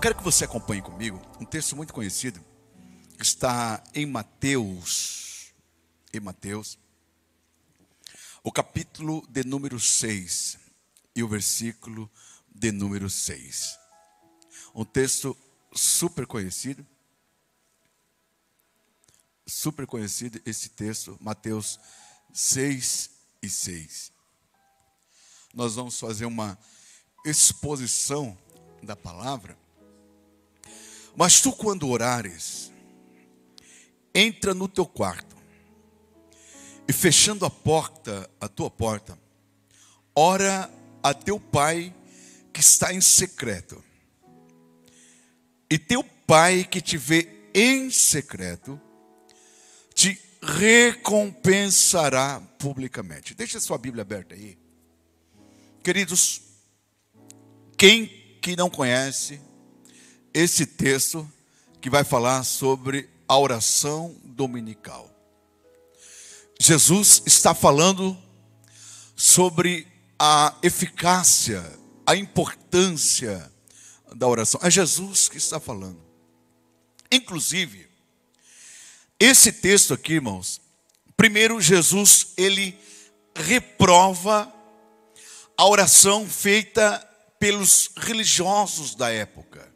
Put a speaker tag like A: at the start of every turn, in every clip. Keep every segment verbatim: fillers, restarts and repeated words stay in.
A: quero que você acompanhe comigo um texto muito conhecido, que está em Mateus, em Mateus, o capítulo de número seis e o versículo de número seis. Um texto super conhecido, super conhecido esse texto, Mateus seis e seis. Nós vamos fazer uma exposição da palavra. Mas tu, quando orares, entra no teu quarto e, fechando a porta, a tua porta, ora a teu pai que está em secreto. E teu pai que te vê em secreto te recompensará publicamente. Deixa a sua Bíblia aberta aí. Queridos, quem que não conhece esse texto que vai falar sobre a oração dominical? Jesus está falando sobre a eficácia, a importância da oração. É Jesus que está falando. Inclusive, esse texto aqui, irmãos, primeiro Jesus, ele reprova a oração feita pelos religiosos da época.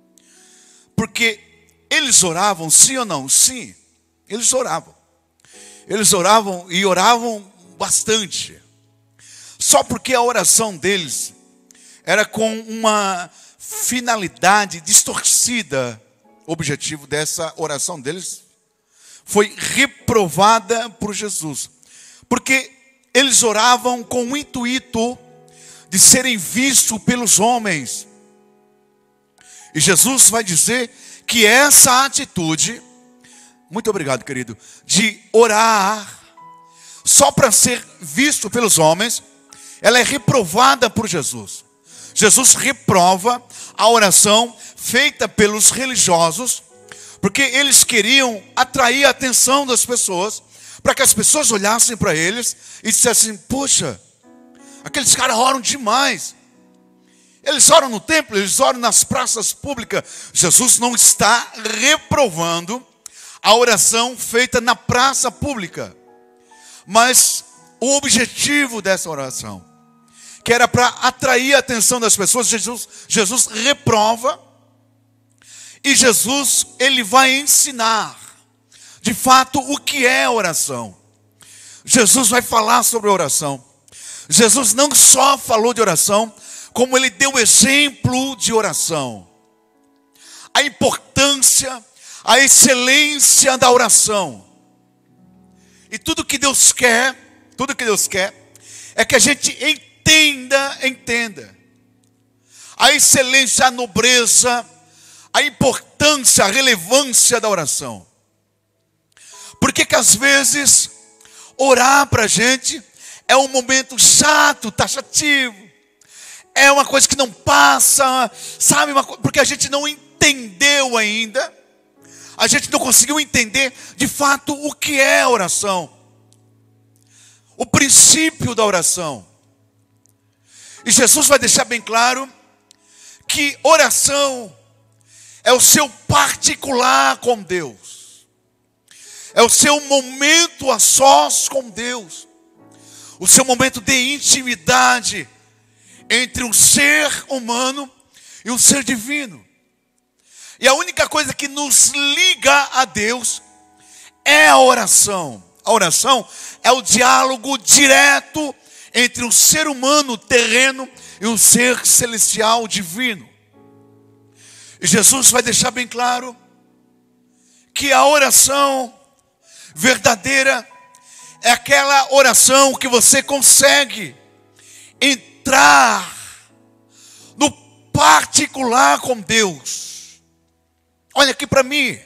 A: Porque eles oravam, sim ou não? Sim, eles oravam. Eles oravam e oravam bastante. Só porque a oração deles era com uma finalidade distorcida. O objetivo dessa oração deles foi reprovada por Jesus. Porque eles oravam com o intuito de serem vistos pelos homens. E Jesus vai dizer que essa atitude, muito obrigado, querido, de orar só para ser visto pelos homens, ela é reprovada por Jesus. Jesus reprova a oração feita pelos religiosos, porque eles queriam atrair a atenção das pessoas, para que as pessoas olhassem para eles e dissessem: poxa, aqueles caras oram demais. Eles oram no templo, eles oram nas praças públicas. Jesus não está reprovando a oração feita na praça pública. Mas o objetivo dessa oração, que era para atrair a atenção das pessoas, Jesus, Jesus reprova. E Jesus, ele vai ensinar, de fato, o que é oração. Jesus vai falar sobre oração. Jesus não só falou de oração, como ele deu exemplo de oração. A importância, a excelência da oração. E tudo que Deus quer, tudo que Deus quer, é que a gente entenda, entenda. A excelência, a nobreza, a importância, a relevância da oração. Porque que às vezes, orar para a gente é um momento chato, taxativo. É uma coisa que não passa, sabe? Uma, porque a gente não entendeu ainda. A gente não conseguiu entender, de fato, o que é oração. O princípio da oração. E Jesus vai deixar bem claro que oração é o seu particular com Deus. É o seu momento a sós com Deus. O seu momento de intimidade entre um ser humano e um ser divino. E a única coisa que nos liga a Deus é a oração. A oração é o diálogo direto entre um ser humano terreno e um ser celestial divino. E Jesus vai deixar bem claro que a oração verdadeira é aquela oração que você consegue entrar no particular com Deus. Olha aqui para mim.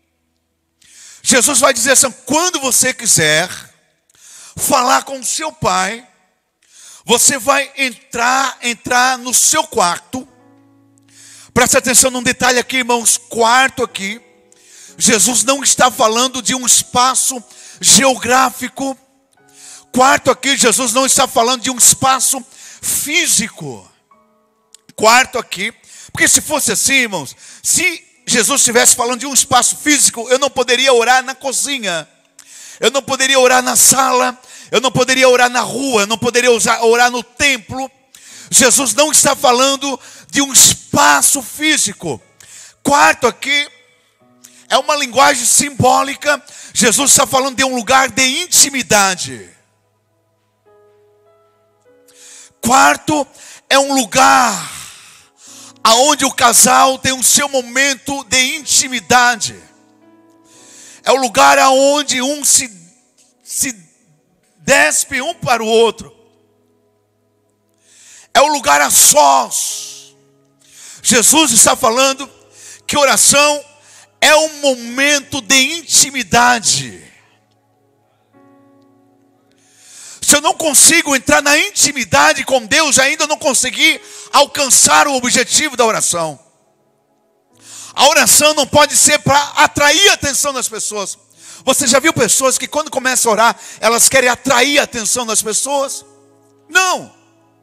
A: Jesus vai dizer assim: quando você quiser falar com o seu pai, você vai entrar, entrar no seu quarto. Preste atenção num detalhe aqui, irmãos. Quarto aqui. Jesus não está falando de um espaço geográfico. Quarto aqui, Jesus não está falando de um espaço físico. Quarto aqui, Porque se fosse assim, irmãos, se Jesus estivesse falando de um espaço físico, eu não poderia orar na cozinha, eu não poderia orar na sala, eu não poderia orar na rua, eu não poderia orar no templo. Jesus não está falando de um espaço físico. Quarto aqui, é uma linguagem simbólica. Jesus está falando de um lugar de intimidade. Quarto, é um lugar aonde o casal tem o seu momento de intimidade. É o lugar aonde um se, se despe um para o outro. É o lugar a sós. Jesus está falando que oração é um momento de intimidade. Se eu não consigo entrar na intimidade com Deus, ainda não consegui alcançar o objetivo da oração. A oração não pode ser para atrair a atenção das pessoas. Você já viu pessoas que quando começam a orar, elas querem atrair a atenção das pessoas? Não.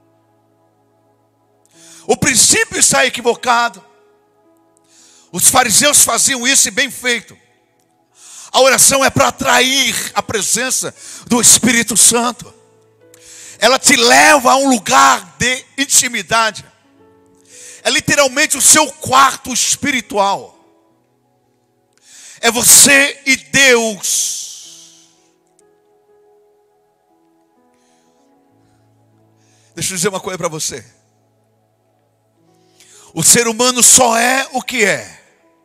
A: O princípio está equivocado. Os fariseus faziam isso e bem feito. A oração é para atrair a presença do Espírito Santo. Ela te leva a um lugar de intimidade. É literalmente o seu quarto espiritual. É você e Deus. Deixa eu dizer uma coisa para você. O ser humano só é o que é,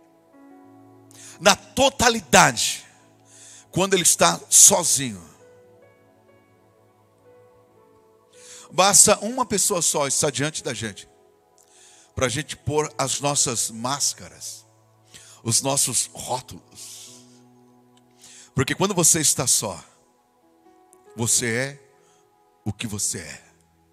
A: na totalidade, quando ele está sozinho. Basta uma pessoa só estar diante da gente, para a gente pôr as nossas máscaras, os nossos rótulos. Porque quando você está só, você é o que você é.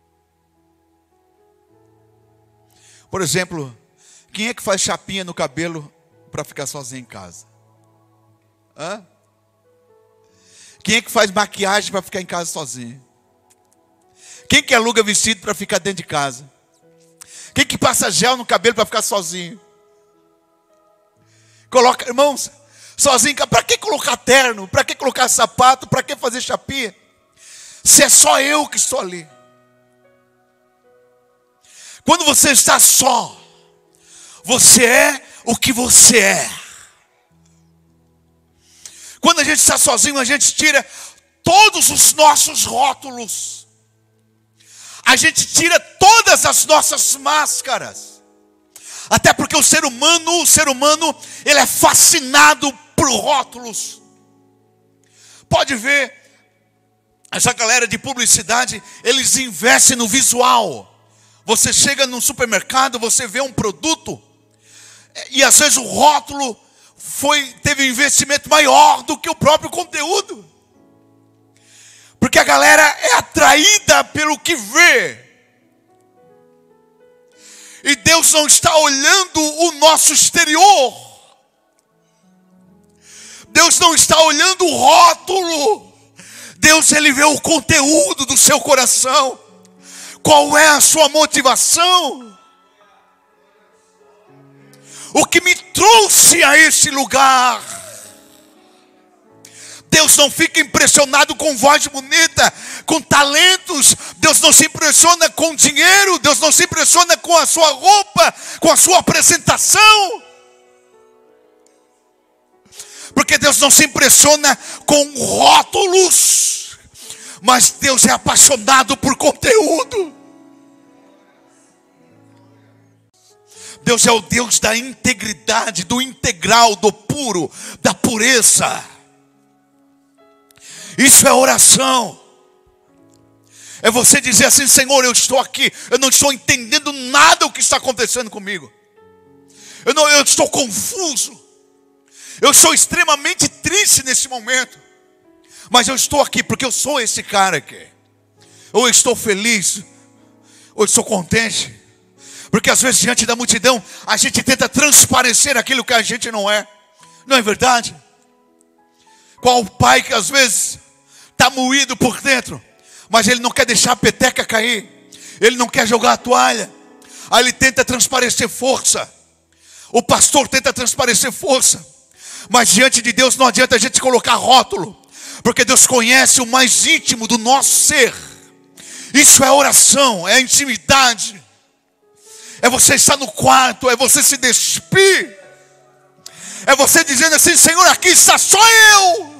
A: Por exemplo, quem é que faz chapinha no cabelo para ficar sozinho em casa? Hã? Quem é que faz maquiagem para ficar em casa sozinho? Quem que aluga vestido para ficar dentro de casa? Quem que passa gel no cabelo para ficar sozinho? Coloca, irmãos, sozinho, para que colocar terno? Para que colocar sapato? Para que fazer chapinha? Se é só eu que estou ali. Quando você está só, você é o que você é. Quando a gente está sozinho, a gente tira todos os nossos rótulos. A gente tira todas as nossas máscaras. Até porque o ser humano, o ser humano, ele é fascinado por rótulos. Pode ver, essa galera de publicidade, eles investem no visual. Você chega num supermercado, você vê um produto, e às vezes o rótulo foi, teve um investimento maior do que o próprio conteúdo. Porque a galera é atraída pelo que vê. E Deus não está olhando o nosso exterior. Deus não está olhando o rótulo. Deus, ele vê o conteúdo do seu coração. Qual é a sua motivação? O que me trouxe a esse lugar? Deus não fica impressionado com voz bonita, com talentos. Deus não se impressiona com dinheiro. Deus não se impressiona com a sua roupa, com a sua apresentação. Porque Deus não se impressiona com rótulos. Mas Deus é apaixonado por conteúdo. Deus é o Deus da integridade, do integral, do puro, da pureza. Isso é oração. É você dizer assim: Senhor, eu estou aqui, eu não estou entendendo nada do que está acontecendo comigo. Eu, não, eu estou confuso. Eu sou extremamente triste nesse momento. Mas eu estou aqui porque eu sou esse cara aqui. Ou eu estou feliz, ou eu estou contente. Porque às vezes diante da multidão, a gente tenta transparecer aquilo que a gente não é. Não é verdade? Qual o pai que às vezes está moído por dentro, mas ele não quer deixar a peteca cair. Ele não quer jogar a toalha. Aí ele tenta transparecer força. O pastor tenta transparecer força. Mas diante de Deus não adianta a gente colocar rótulo. Porque Deus conhece o mais íntimo do nosso ser. Isso é oração, é intimidade. É você estar no quarto, é você se despir. É você dizendo assim: Senhor, aqui está só eu.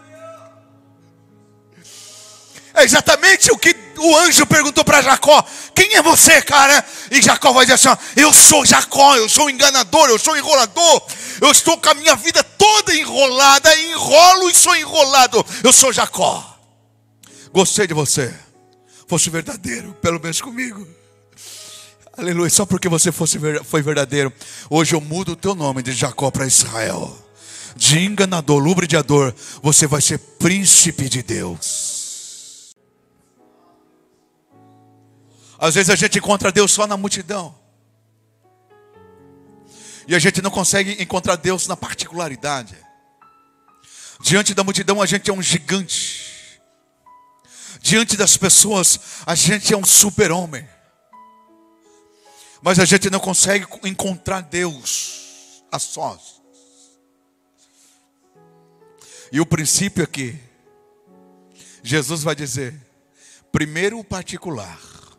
A: É exatamente o que o anjo perguntou para Jacó: quem é você, cara? E Jacó vai dizer assim: ó, eu sou Jacó, eu sou enganador, eu sou enrolador. Eu estou com a minha vida toda enrolada, enrolo e sou enrolado. Eu sou Jacó. Gostei de você. Fosse verdadeiro, pelo menos comigo. Aleluia, só porque você fosse, foi verdadeiro. Hoje eu mudo o teu nome de Jacó para Israel. De enganador, lubridiador, você vai ser príncipe de Deus. Às vezes a gente encontra Deus só na multidão. E a gente não consegue encontrar Deus na particularidade. Diante da multidão a gente é um gigante. Diante das pessoas a gente é um super-homem. Mas a gente não consegue encontrar Deus a sós. E o princípio aqui, Jesus vai dizer: primeiro o particular,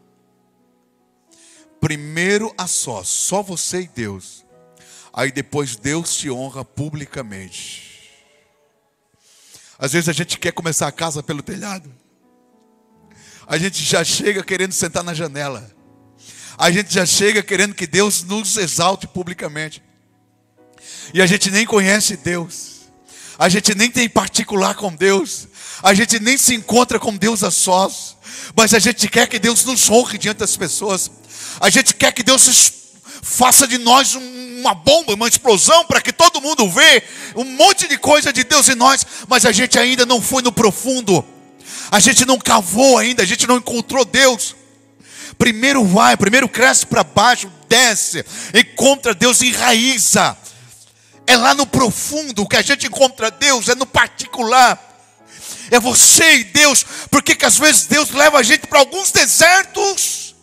A: primeiro a sós, só você e Deus. Aí depois Deus te honra publicamente. Às vezes a gente quer começar a casa pelo telhado. A gente já chega querendo sentar na janela. A gente já chega querendo que Deus nos exalte publicamente. E a gente nem conhece Deus. A gente nem tem particular com Deus. A gente nem se encontra com Deus a sós. Mas a gente quer que Deus nos honre diante das pessoas. A gente quer que Deus faça de nós uma bomba, uma explosão, para que todo mundo vê um monte de coisa de Deus em nós. Mas a gente ainda não foi no profundo. A gente não cavou ainda. A gente não encontrou Deus. Primeiro vai, primeiro cresce para baixo, desce, encontra Deus, enraiza. É lá no profundo que a gente encontra Deus, é no particular. É você e Deus. Por que que às vezes Deus leva a gente para alguns desertos?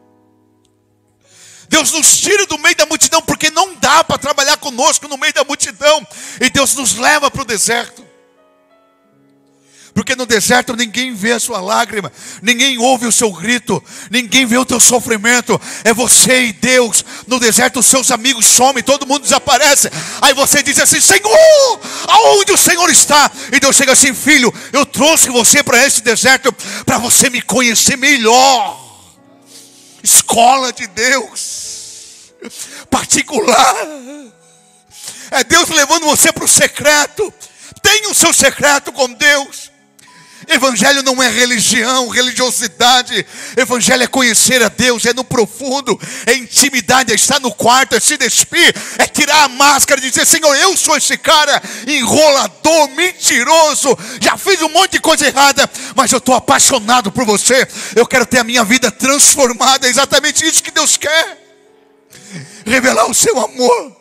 A: Deus nos tira do meio da multidão, porque não dá para trabalhar conosco no meio da multidão. E Deus nos leva para o deserto. Porque no deserto ninguém vê a sua lágrima, ninguém ouve o seu grito, ninguém vê o teu sofrimento. É você e Deus. No deserto os seus amigos somem, todo mundo desaparece. Aí você diz assim: Senhor, aonde o Senhor está? E Deus chega assim: filho, eu trouxe você para esse deserto para você me conhecer melhor. Escola de Deus, particular. É Deus levando você para o secreto. Tenha o seu secreto com Deus. Evangelho não é religião, religiosidade. Evangelho é conhecer a Deus, é no profundo, é intimidade, é estar no quarto, é se despir, é tirar a máscara e dizer: Senhor, eu sou esse cara enrolador, mentiroso, já fiz um monte de coisa errada, mas eu estou apaixonado por você. Eu quero ter a minha vida transformada. É exatamente isso que Deus quer. Revelar o seu amor.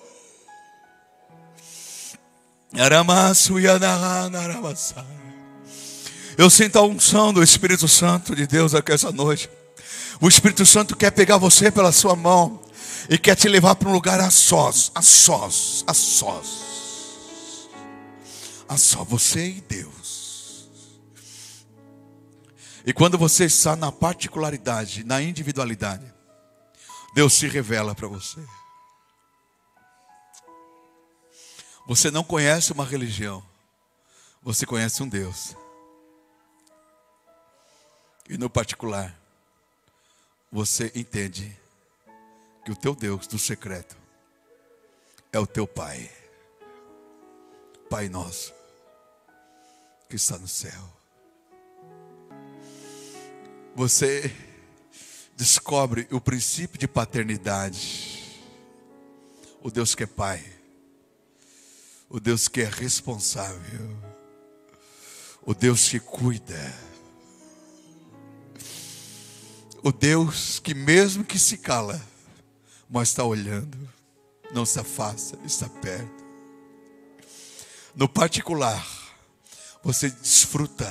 A: Eu sinto a unção do Espírito Santo de Deus aqui essa noite. O Espírito Santo quer pegar você pela sua mão e quer te levar para um lugar a sós, a sós, a sós. A só você e Deus. E quando você está na particularidade, na individualidade, Deus se revela para você. Você não conhece uma religião, você conhece um Deus. E no particular, você entende que o teu Deus do secreto é o teu Pai. Pai nosso, que está no céu. Você descobre o princípio de paternidade. O Deus que é Pai. O Deus que é responsável. O Deus que cuida. O Deus que mesmo que se cala, mas está olhando, não se afasta, está perto. No particular, você desfruta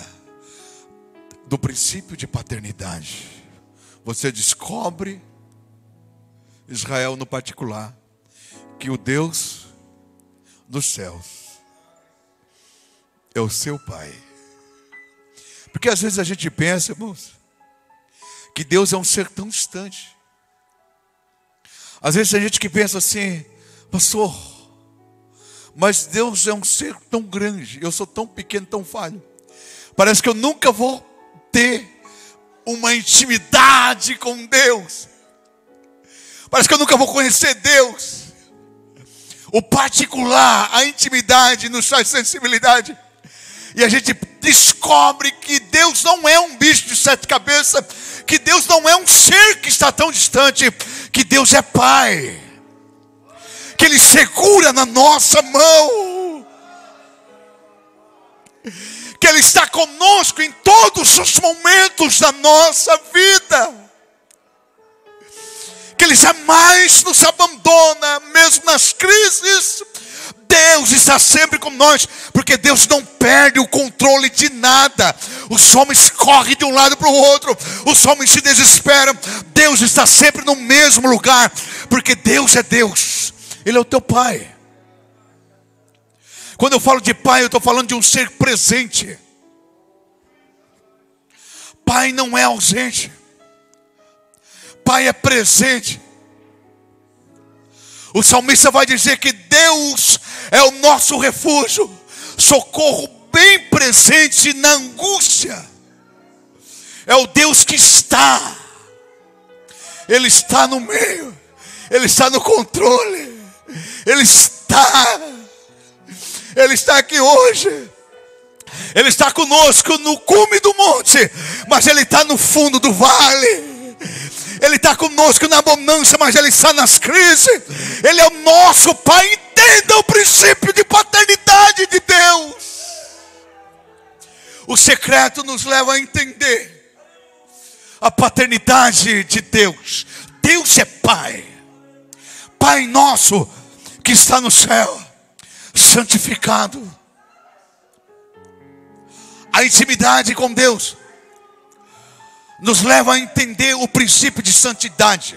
A: do princípio de paternidade. Você descobre Israel no particular, que o Deus dos céus é o seu Pai. Porque às vezes a gente pensa, irmãos, que Deus é um ser tão distante. Às vezes tem gente que pensa assim: pastor, mas Deus é um ser tão grande, eu sou tão pequeno, tão falho. Parece que eu nunca vou ter uma intimidade com Deus. Parece que eu nunca vou conhecer Deus. O particular, a intimidade nos traz sensibilidade. E a gente descobre que Deus não é um bicho de sete cabeças, que Deus não é um ser que está tão distante, que Deus é Pai, que Ele segura na nossa mão, que Ele está conosco em todos os momentos da nossa vida, que Ele jamais nos abandona, mesmo nas crises. Deus está sempre com nós, porque Deus não perde o controle de nada. Os homens correm de um lado para o outro, os homens se desesperam. Deus está sempre no mesmo lugar, porque Deus é Deus. Ele é o teu Pai. Quando eu falo de Pai, eu estou falando de um ser presente. Pai não é ausente, Pai é presente. O salmista vai dizer que Deus é o nosso refúgio, socorro bem presente na angústia. É o Deus que está, Ele está no meio, Ele está no controle, Ele está, Ele está aqui hoje. Ele está conosco no cume do monte, mas Ele está no fundo do vale. Ele está conosco na abundância, mas Ele está nas crises. Ele é o nosso Pai. Entenda o princípio de paternidade de Deus. O secreto nos leva a entender a paternidade de Deus. Deus é Pai. Pai nosso que está no céu, santificado. A intimidade com Deus nos leva a entender o princípio de santidade.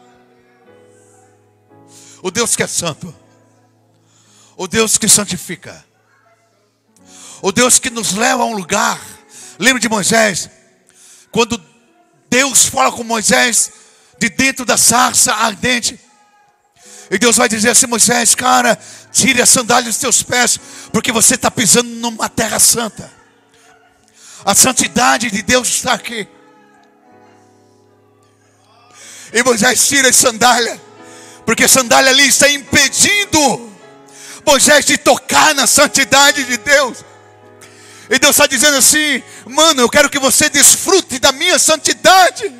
A: O Deus que é santo, o Deus que santifica, o Deus que nos leva a um lugar. Lembra de Moisés? Quando Deus fala com Moisés de dentro da sarça ardente, e Deus vai dizer assim: Moisés, cara, tire a sandália dos teus pés, porque você está pisando numa terra santa. A santidade de Deus está aqui. E Moisés tira a sandália, porque a sandália ali está impedindo Moisés de tocar na santidade de Deus. E Deus está dizendo assim: mano, eu quero que você desfrute da minha santidade.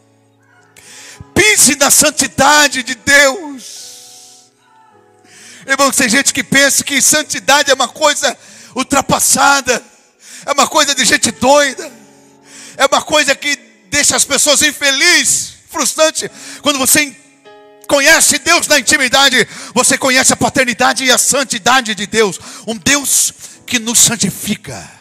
A: Pise na santidade de Deus. Irmão, tem gente que pensa que santidade é uma coisa ultrapassada, é uma coisa de gente doida, é uma coisa que deixa as pessoas infelizes, frustrante. Quando você conhece Deus na intimidade, você conhece a paternidade e a santidade de Deus. Um Deus que nos santifica.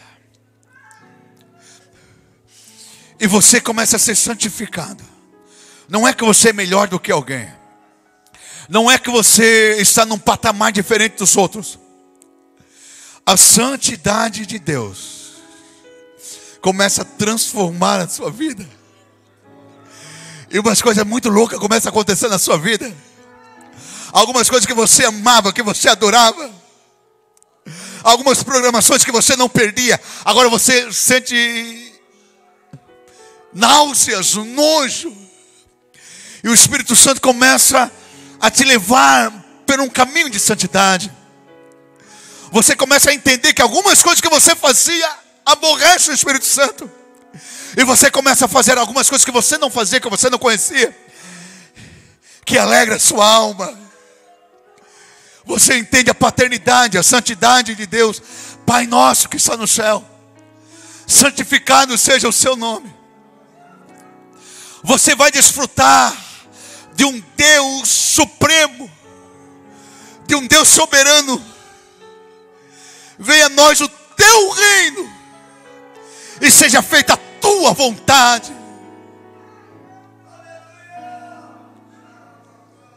A: E você começa a ser santificado. Não é que você é melhor do que alguém. Não é que você está num patamar diferente dos outros. A santidade de Deus começa a transformar a sua vida. E umas coisas muito loucas começam a acontecer na sua vida. Algumas coisas que você amava, que você adorava. Algumas programações que você não perdia. Agora você sente náuseas, nojo. E o Espírito Santo começa a te levar por um caminho de santidade. Você começa a entender que algumas coisas que você fazia aborrece o Espírito Santo. E você começa a fazer algumas coisas que você não fazia, que você não conhecia, que alegra a sua alma. Você entende a paternidade, a santidade de Deus. Pai nosso que está no céu, santificado seja o seu nome. Você vai desfrutar de um Deus supremo, de um Deus soberano. Venha a nós o teu reino, e seja feita a tua vontade.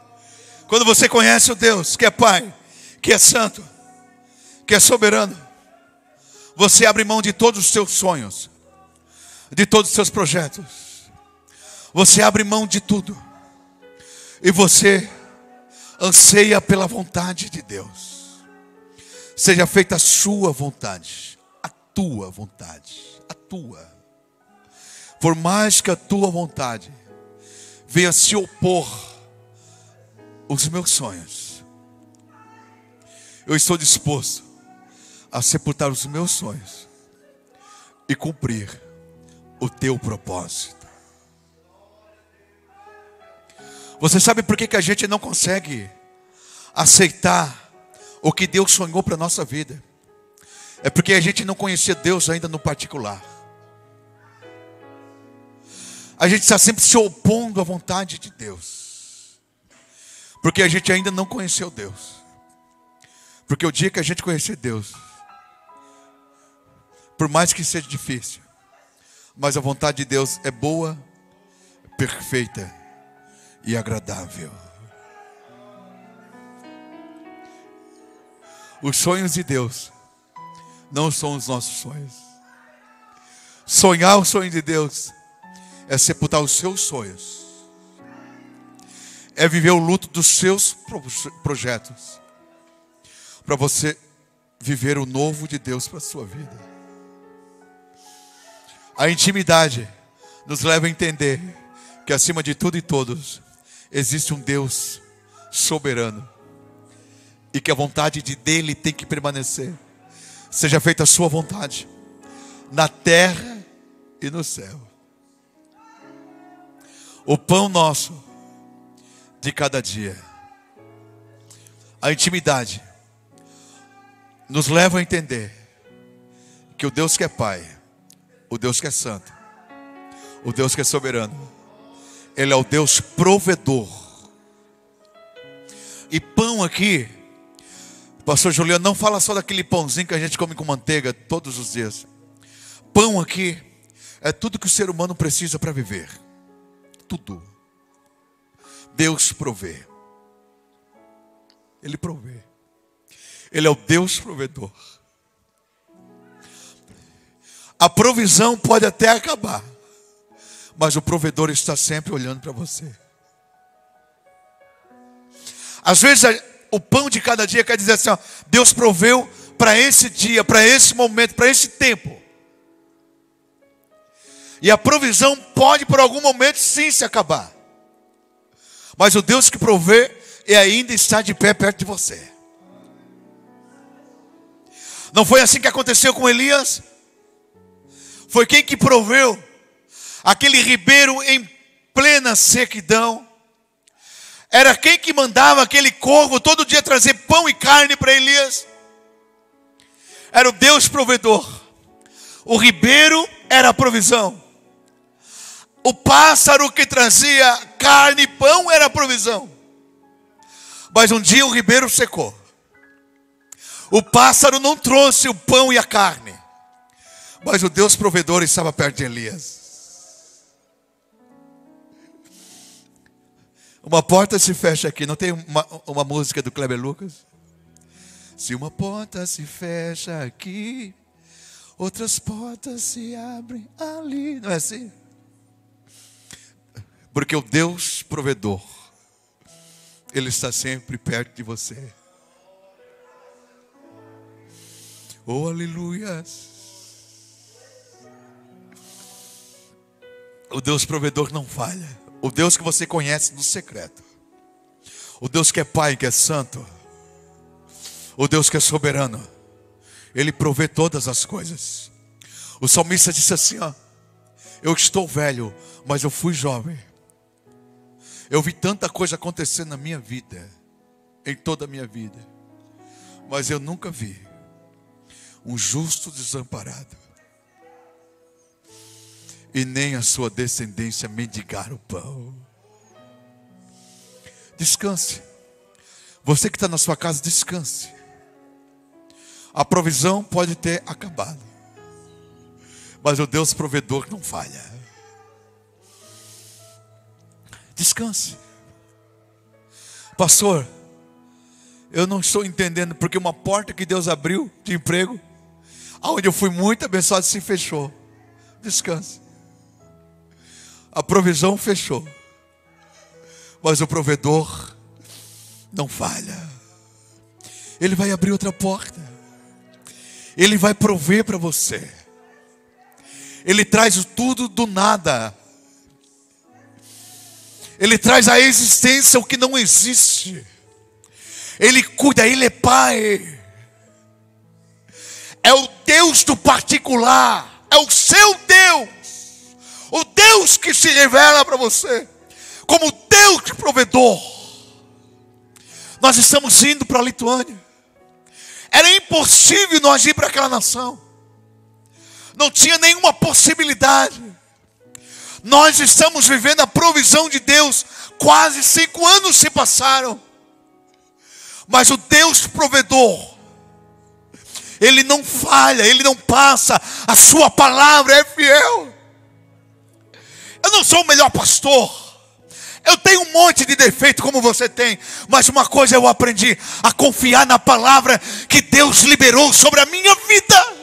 A: Quando você conhece o Deus que é Pai, que é Santo, que é soberano, você abre mão de todos os seus sonhos, de todos os seus projetos. Você abre mão de tudo. E você anseia pela vontade de Deus. Seja feita a sua vontade, a tua vontade, a tua. Por mais que a tua vontade venha se opor aos meus sonhos, eu estou disposto a sepultar os meus sonhos e cumprir o teu propósito. Você sabe por que que a gente não consegue aceitar o que Deus sonhou para a nossa vida? É porque a gente não conhecia Deus ainda no particular. A gente está sempre se opondo à vontade de Deus, porque a gente ainda não conheceu Deus. Porque o dia que a gente conhecer Deus, por mais que seja difícil, mas a vontade de Deus é boa, perfeita e agradável. Os sonhos de Deus não são os nossos sonhos. Sonhar o sonho de Deus é sepultar os seus sonhos, é viver o luto dos seus projetos, para você viver o novo de Deus para a sua vida. A intimidade nos leva a entender que acima de tudo e todos existe um Deus soberano e que a vontade de dele tem que permanecer. Seja feita a sua vontade na terra e no céu. O pão nosso de cada dia. A intimidade nos leva a entender que o Deus que é Pai, o Deus que é Santo, o Deus que é soberano, Ele é o Deus provedor. E pão aqui, pastor Juliano, não fala só daquele pãozinho que a gente come com manteiga todos os dias. Pão aqui é tudo que o ser humano precisa para viver. Tudo. Deus provê. Ele provê. Ele é o Deus provedor. A provisão pode até acabar, mas o provedor está sempre olhando para você. Às vezes o pão de cada dia quer dizer assim, ó, Deus proveu para esse dia, para esse momento, para esse tempo. E a provisão pode por algum momento sim se acabar, mas o Deus que provê e ainda está de pé perto de você. Não foi assim que aconteceu com Elias? Foi quem que proveu aquele ribeiro em plena sequidão. Era quem que mandava aquele corvo todo dia trazer pão e carne para Elias. Era o Deus provedor. O ribeiro era a provisão. O pássaro que trazia carne e pão era a provisão. Mas um dia o ribeiro secou. O pássaro não trouxe o pão e a carne, mas o Deus provedor estava perto de Elias. Uma porta se fecha aqui. Não tem uma, uma música do Kleber Lucas? Se uma porta se fecha aqui, outras portas se abrem ali. Não é assim? Porque o Deus provedor, Ele está sempre perto de você. Oh, aleluia. O Deus provedor não falha. O Deus que você conhece no secreto. O Deus que é Pai, que é Santo. O Deus que é soberano. Ele provê todas as coisas. O salmista disse assim, ó, eu estou velho, mas eu fui jovem. Eu vi tanta coisa acontecer na minha vida, em toda a minha vida, mas eu nunca vi um justo desamparado, e nem a sua descendência mendigar o pão. Descanse. Você que está na sua casa, descanse. A provisão pode ter acabado, mas o Deus provedor não falha. Descanse. Pastor, eu não estou entendendo, porque uma porta que Deus abriu de emprego, aonde eu fui muito abençoado, se fechou. Descanse. A provisão fechou, mas o provedor não falha. Ele vai abrir outra porta. Ele vai prover para você. Ele traz tudo do nada. Ele traz à existência o que não existe. Ele cuida, Ele é Pai. É o Deus do particular. É o seu Deus. O Deus que se revela para você como Deus provedor. Nós estamos indo para a Lituânia. Era impossível nós ir para aquela nação. Não tinha nenhuma possibilidade. Nós estamos vivendo a provisão de Deus. Quase cinco anos se passaram. Mas o Deus provedor, Ele não falha, Ele não passa. A sua palavra é fiel. Eu não sou o melhor pastor. Eu tenho um monte de defeito como você tem. Mas uma coisa eu aprendi: a confiar na palavra que Deus liberou sobre a minha vida.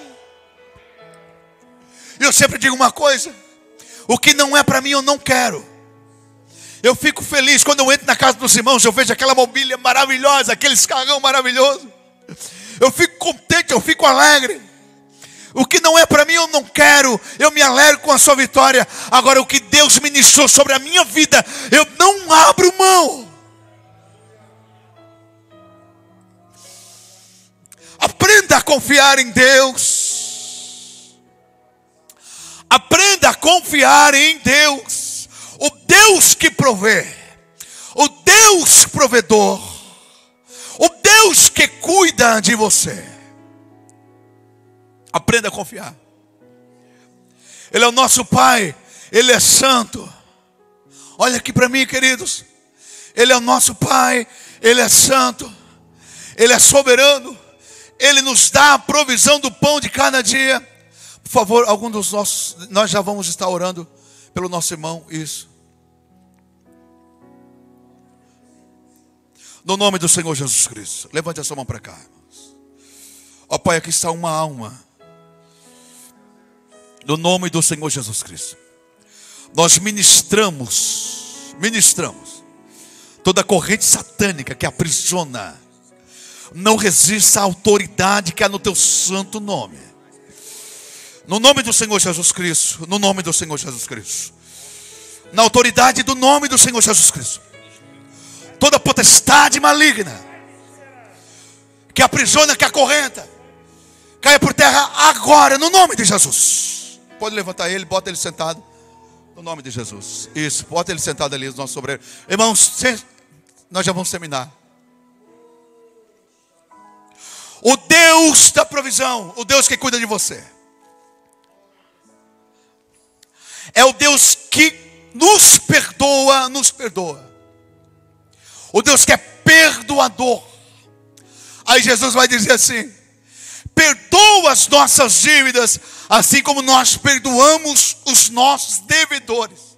A: Eu sempre digo uma coisa: o que não é para mim eu não quero. Eu fico feliz quando eu entro na casa dos irmãos, eu vejo aquela mobília maravilhosa, aqueles carrão maravilhoso. Eu fico contente, eu fico alegre. O que não é para mim eu não quero. Eu me alegro com a sua vitória. Agora o que Deus ministrou sobre a minha vida, eu não abro mão. Aprenda a confiar em Deus. Aprenda a confiar em Deus. O Deus que provê. O Deus provedor. O Deus que cuida de você. Aprenda a confiar. Ele é o nosso Pai. Ele é santo. Olha aqui para mim, queridos. Ele é o nosso Pai. Ele é santo. Ele é soberano. Ele nos dá a provisão do pão de cada dia. Por favor, algum dos nossos, nós já vamos estar orando pelo nosso irmão. Isso. No nome do Senhor Jesus Cristo. Levante a sua mão para cá, irmãos. Ó Pai, aqui está uma alma. No nome do Senhor Jesus Cristo. Nós ministramos, ministramos toda corrente satânica que aprisiona. Não resista à autoridade que há no teu santo nome. No nome do Senhor Jesus Cristo. No nome do Senhor Jesus Cristo. Na autoridade do nome do Senhor Jesus Cristo. Toda potestade maligna que aprisiona, que acorrenta, caia por terra agora, no nome de Jesus. Pode levantar ele, bota ele sentado. No nome de Jesus. Isso, bota ele sentado ali, os nossos obreiros. Irmãos, nós já vamos terminar. O Deus da provisão, o Deus que cuida de você, é o Deus que nos perdoa, nos perdoa. O Deus que é perdoador. Aí Jesus vai dizer assim: perdoa as nossas dívidas, assim como nós perdoamos os nossos devedores.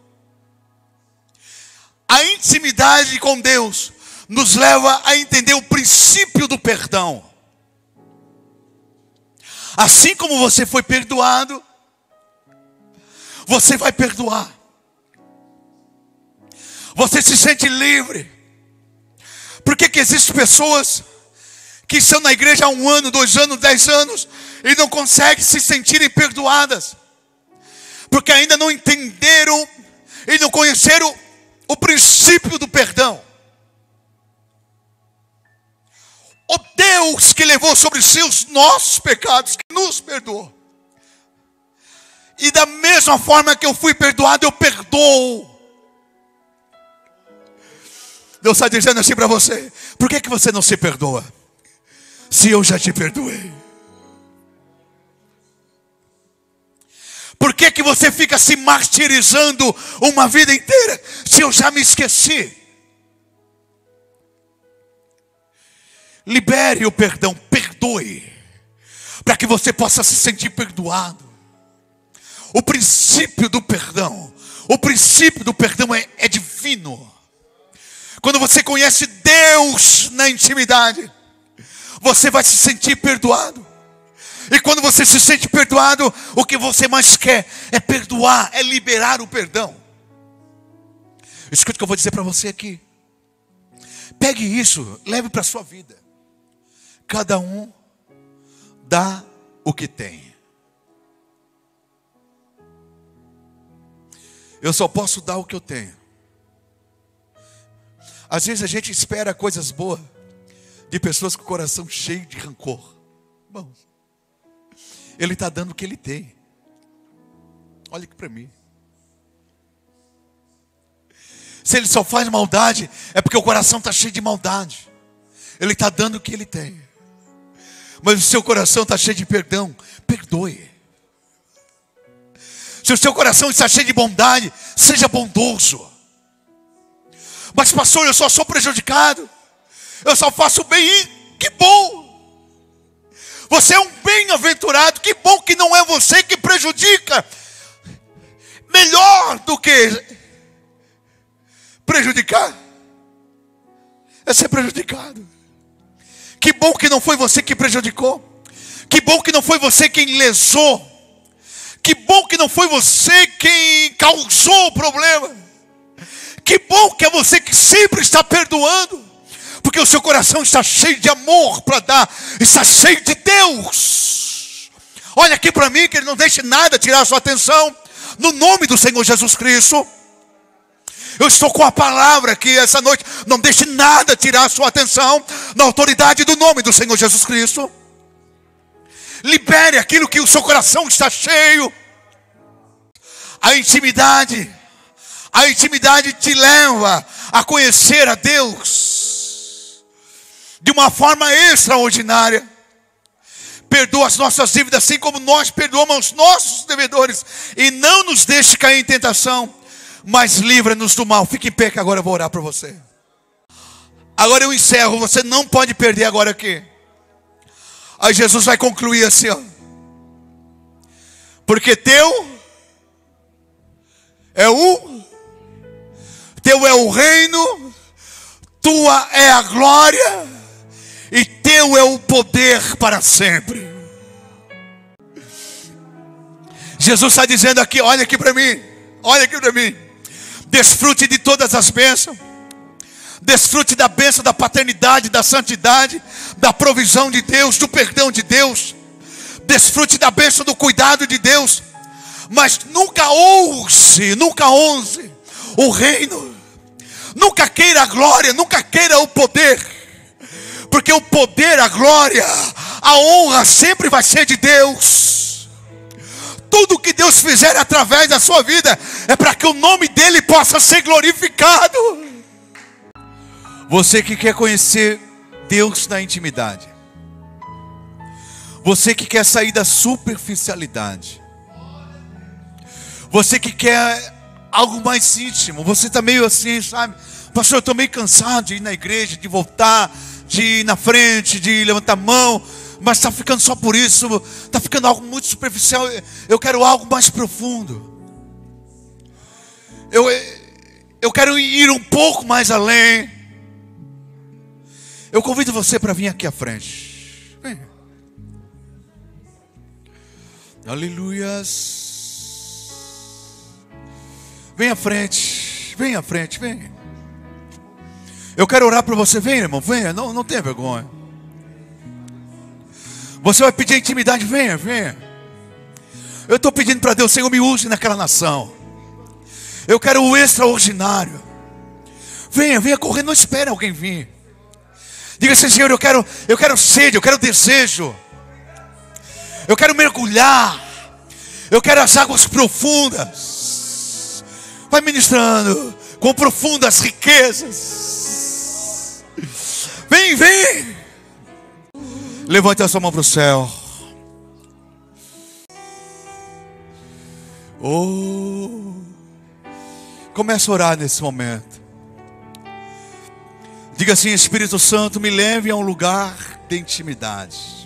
A: A intimidade com Deus nos leva a entender o princípio do perdão. Assim como você foi perdoado, você vai perdoar. Você se sente livre. Por que que existem pessoas que estão na igreja há um ano, dois anos, dez anos e não conseguem se sentirem perdoadas? Porque ainda não entenderam e não conheceram o princípio do perdão. O Deus que levou sobre si os nossos pecados, que nos perdoou. E da mesma forma que eu fui perdoado, eu perdoo. Deus está dizendo assim para você: por que que você não se perdoa? Se eu já te perdoei. Por que que você fica se martirizando uma vida inteira, se eu já me esqueci? Libere o perdão, perdoe, para que você possa se sentir perdoado. O princípio do perdão, o princípio do perdão é, é divino. Quando você conhece Deus na intimidade, você vai se sentir perdoado. E quando você se sente perdoado, o que você mais quer é perdoar, é liberar o perdão. Escute o que eu vou dizer para você aqui. Pegue isso, leve para a sua vida. Cada um dá o que tem. Eu só posso dar o que eu tenho. Às vezes a gente espera coisas boas de pessoas com o coração cheio de rancor. Bom, ele está dando o que ele tem. Olha aqui para mim. Se ele só faz maldade, é porque o coração está cheio de maldade. Ele está dando o que ele tem. Mas o seu coração está cheio de perdão, perdoe. Se o seu coração está cheio de bondade, seja bondoso. Mas pastor, eu só sou prejudicado, eu só faço bem. Que bom! Você é um bem-aventurado. Que bom que não é você que prejudica. Melhor do que prejudicar é ser prejudicado. Que bom que não foi você que prejudicou. Que bom que não foi você quem lesou. Que bom que não foi você quem causou o problema. Que bom que é você que sempre está perdoando. Porque o seu coração está cheio de amor para dar. Está cheio de Deus. Olha aqui para mim, que ele não deixe nada tirar a sua atenção. No nome do Senhor Jesus Cristo. Eu estou com a palavra aqui essa noite. Não deixe nada tirar a sua atenção. Na autoridade do nome do Senhor Jesus Cristo. Libere aquilo que o seu coração está cheio. A intimidade. A intimidade te leva a conhecer a Deus de uma forma extraordinária. Perdoa as nossas dívidas assim como nós perdoamos os nossos devedores. E não nos deixe cair em tentação, mas livra-nos do mal. Fique em pé que agora eu vou orar para você. Agora eu encerro, você não pode perder agora aqui. Aí Jesus vai concluir assim, ó. Porque teu é o Teu é o reino, tua é a glória, e teu é o poder para sempre. Jesus está dizendo aqui, olha aqui para mim, olha aqui para mim. Desfrute de todas as bênçãos. Desfrute da bênção da paternidade, da santidade, da provisão de Deus, do perdão de Deus. Desfrute da bênção do cuidado de Deus. Mas nunca ouse, nunca ouse o reino. Nunca queira a glória, nunca queira o poder. Porque o poder, a glória, a honra sempre vai ser de Deus. Tudo que Deus fizer através da sua vida é para que o nome dele possa ser glorificado. Você que quer conhecer Deus na intimidade. Você que quer sair da superficialidade. Você que quer algo mais íntimo. Você está meio assim, sabe? Pastor, eu estou meio cansado de ir na igreja, de voltar, de ir na frente, de levantar a mão. Mas está ficando só por isso. Está ficando algo muito superficial. Eu quero algo mais profundo. Eu, eu quero ir um pouco mais além. Eu convido você para vir aqui à frente. Vem. Aleluias. Vem à frente. Vem à frente, vem. Eu quero orar para você. Vem, irmão, venha. Não, não tenha vergonha. Você vai pedir intimidade, venha, venha. Eu estou pedindo para Deus, Senhor, me use naquela nação. Eu quero o extraordinário. Venha, venha correndo, não espere alguém vir. Diga assim, Senhor, eu quero, eu quero sede, eu quero desejo. Eu quero mergulhar. Eu quero as águas profundas. Vai ministrando com profundas riquezas. Vem, vem. Levante a sua mão para o céu. Oh, comece a orar nesse momento. Diga assim, Espírito Santo, me leve a um lugar de intimidade.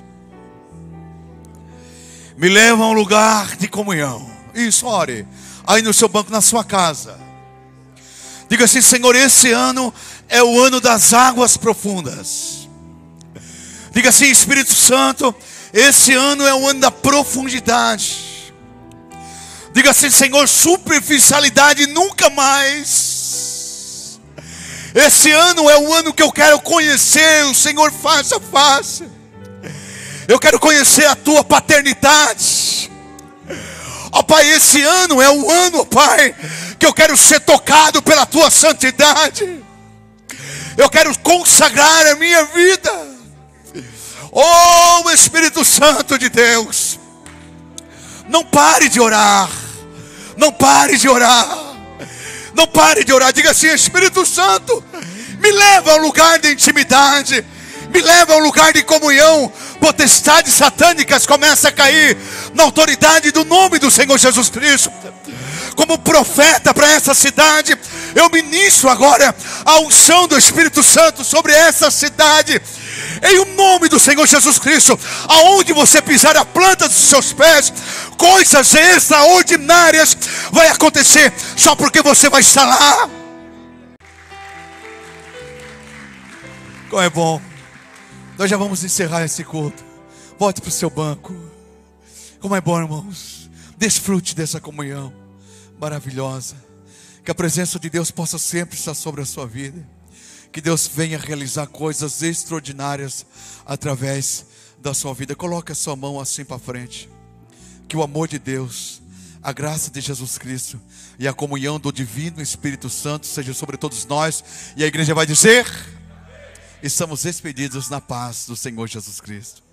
A: Me leve a um lugar de comunhão. Isso, ore. Aí no seu banco, na sua casa. Diga assim, Senhor, esse ano é o ano das águas profundas. Diga assim: Espírito Santo, esse ano é o ano da profundidade. Diga assim: Senhor, superficialidade nunca mais. Esse ano é o ano que eu quero conhecer o Senhor face a face. Eu quero conhecer a tua paternidade. Ó Pai, esse ano é o ano, ó Pai, que eu quero ser tocado pela tua santidade. Eu quero consagrar a minha vida. Oh, Espírito Santo de Deus, não pare de orar. Não pare de orar. Não pare de orar. Diga assim: Espírito Santo, me leva a um lugar de intimidade. Me leva a um lugar de comunhão. Potestades satânicas começam a cair na autoridade do nome do Senhor Jesus Cristo. Como profeta para essa cidade, eu ministro agora a unção do Espírito Santo sobre essa cidade. Em o nome do Senhor Jesus Cristo, aonde você pisar a planta dos seus pés, coisas extraordinárias vai acontecer, só porque você vai estar lá. Como é bom. Nós já vamos encerrar esse culto. Volte para o seu banco. Como é bom, irmãos. Desfrute dessa comunhão maravilhosa. Que a presença de Deus possa sempre estar sobre a sua vida. Que Deus venha realizar coisas extraordinárias através da sua vida. Coloque a sua mão assim para frente. Que o amor de Deus, a graça de Jesus Cristo e a comunhão do Divino Espírito Santo seja sobre todos nós. E a igreja vai dizer: estamos despedidos na paz do Senhor Jesus Cristo.